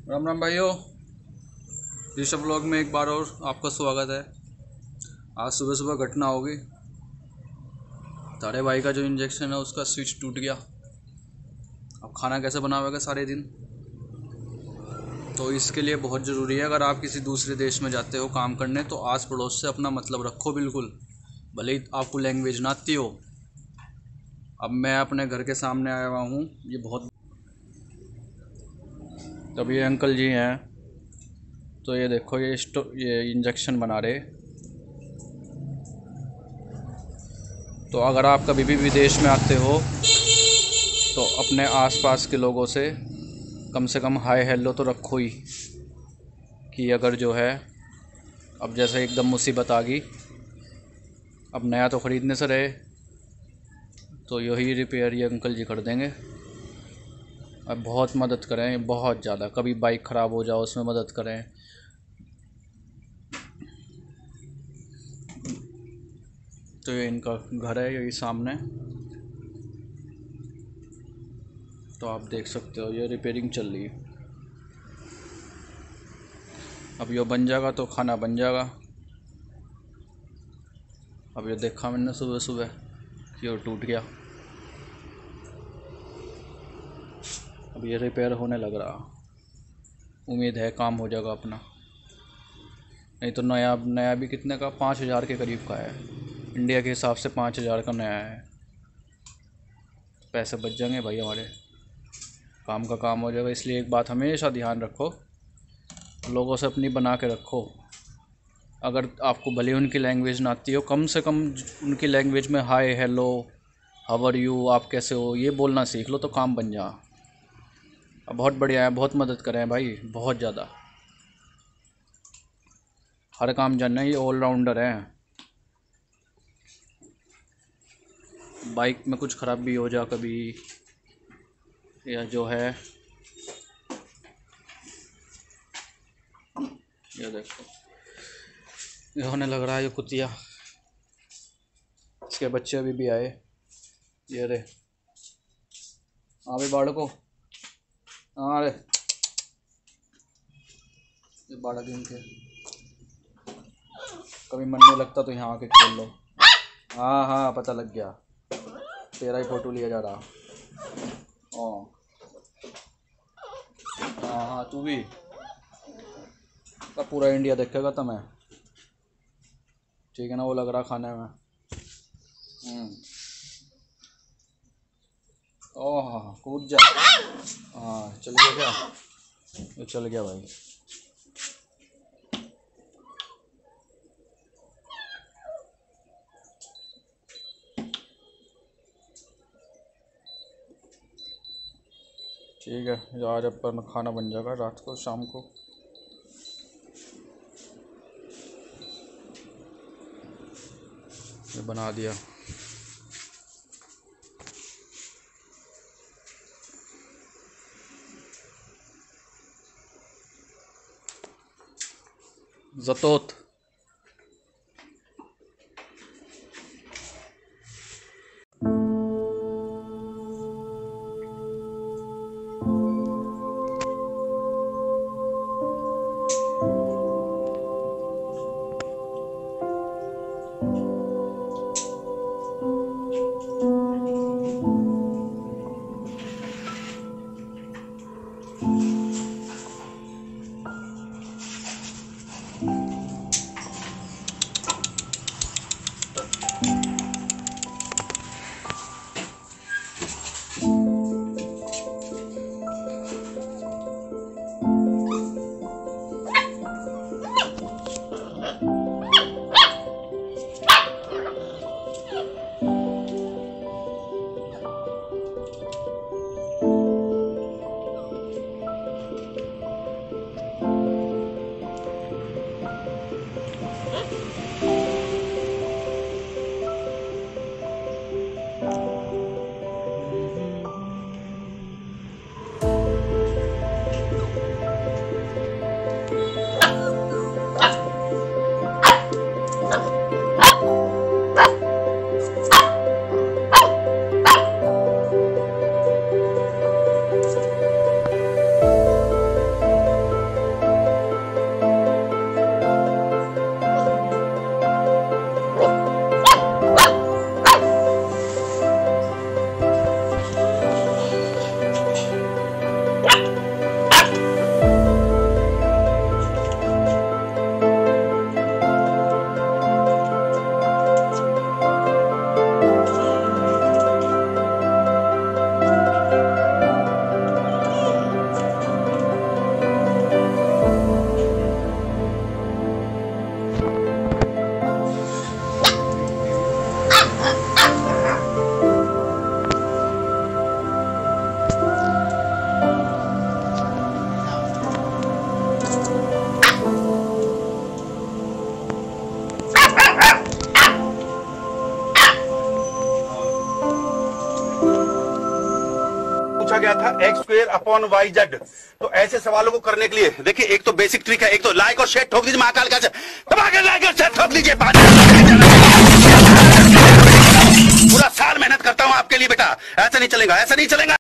राम राम भाइयों। ऋषभ व्लॉग में एक बार और आपका स्वागत है। आज सुबह सुबह घटना होगी। तारे भाई का जो इंजेक्शन है उसका स्विच टूट गया। अब खाना कैसे बनावेगा सारे दिन। तो इसके लिए बहुत ज़रूरी है, अगर आप किसी दूसरे देश में जाते हो काम करने तो आस पड़ोस से अपना मतलब रखो बिल्कुल, भले ही आपको लैंग्वेज ना आती हो। अब मैं अपने घर के सामने आया हुआ हूँ, ये बहुत तब ये अंकल जी हैं, तो ये देखो ये इंजेक्शन बना रहे। तो अगर आप कभी भी विदेश में आते हो तो अपने आसपास के लोगों से कम हाय हेलो तो रखो ही, कि अगर जो है अब जैसे एकदम मुसीबत आ गई, अब नया तो ख़रीदने से रहे, तो यही रिपेयर ये अंकल जी कर देंगे। अब बहुत मदद करें, बहुत ज़्यादा। कभी बाइक ख़राब हो जाओ उसमें मदद करें। तो ये इनका घर है यही सामने, तो आप देख सकते हो ये रिपेयरिंग चल रही है। अब ये बन जाएगा तो खाना बन जाएगा। अब ये देखा मैंने सुबह सुबह कि वो टूट गया। अब ये रिपेयर होने लग रहा, उम्मीद है काम हो जाएगा अपना। नहीं तो नया नया भी कितने का, 5,000 के करीब का है। इंडिया के हिसाब से 5,000 का नया है। पैसे बच जाएंगे भाई हमारे, काम का काम हो जाएगा। इसलिए एक बात हमेशा ध्यान रखो, लोगों से अपनी बना के रखो। अगर आपको भले उनकी लैंग्वेज ना आती हो, कम से कम उनकी लैंग्वेज में hi hello how are you, आप कैसे हो, ये बोलना सीख लो तो काम बन जा। अब बहुत बढ़िया है, बहुत मदद करें भाई, बहुत ज़्यादा। हर काम जानना, ये ऑलराउंडर हैं। बाइक में कुछ ख़राब भी हो जा कभी, या जो है ये देखो ये होने लग रहा है। ये कुतिया, इसके बच्चे अभी भी आए। ये रे, हाँ भाई बाड़को, हाँ रे, ये बाड़क इनके कभी मन नहीं लगता तो यहाँ आके खेल लो। हाँ हाँ पता लग गया, तेरा ही फ़ोटो लिया जा रहा। हाँ हाँ हाँ, तू भी पूरा इंडिया देखेगा तुम्हें, ठीक है ना। वो लग रहा खाने में। ओह हाँ, कूद जा। हाँ चल गया क्या, ये चल गया भाई। ठीक है, आज अपन खाना बन जाएगा रात को शाम को। ये बना दिया। ज़तोत पूछा गया था x²/y/z। तो ऐसे सवालों को करने के लिए देखिए, एक तो बेसिक ट्रिक है, एक तो लाइक और शेयर ठोक दीजिए महाकाल का, दबा के लाइक और शेयर ठोक दीजिए। पूरा साल मेहनत करता हूं आपके लिए बेटा, ऐसा नहीं चलेगा, ऐसा नहीं चलेगा।